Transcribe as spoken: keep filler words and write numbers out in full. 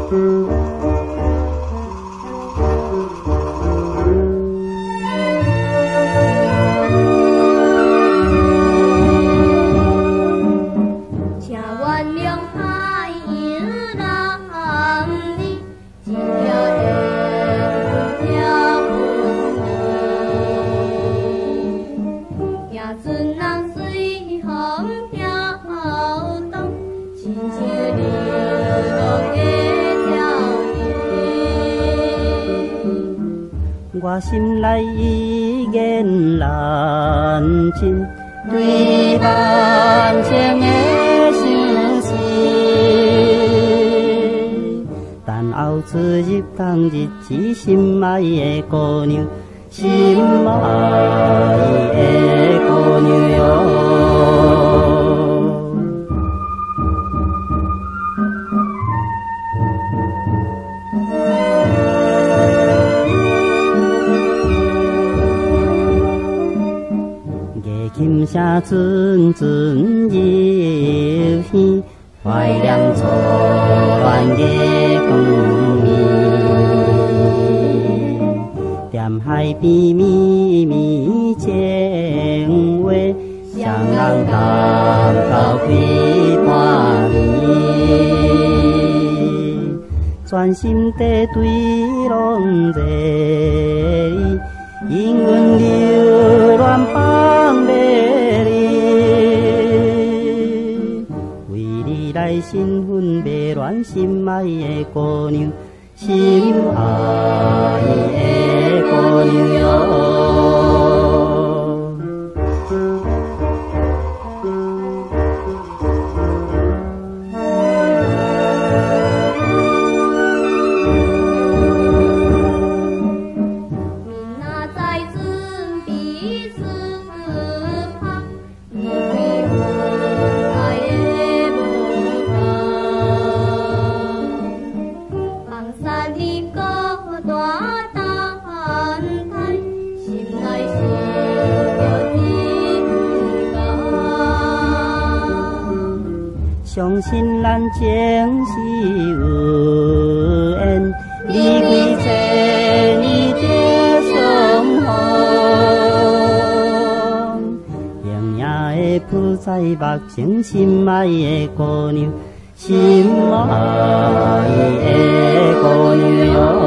我心内已然难尽对万情的相思，但后出入当日是心爱的姑娘，心爱的姑娘哟。琴声阵阵入耳，怀念初恋的光暝。踮海边绵绵情话，双人谈到开半暝，全心地对拢热意，因阮流恋放袂离，为你来新婚袂乱，心爱的姑娘，心爱的姑娘哟。相信咱前世有缘，离开这年的相逢。永远会浮在目前，心爱的姑娘，心爱的姑娘哟。